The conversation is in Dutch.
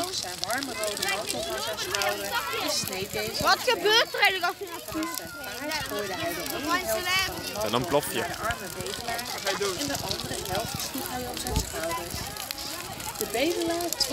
Zijn warme rode mantel van zijn schouder en sneed deze. Wat gebeurt er eigenlijk als je dat Vanuit zijn paard gooide hij de ene helft van de En dan plof je. naar de arme bedelaar en de andere helft sloeg hij op zijn schouders. De bedelaar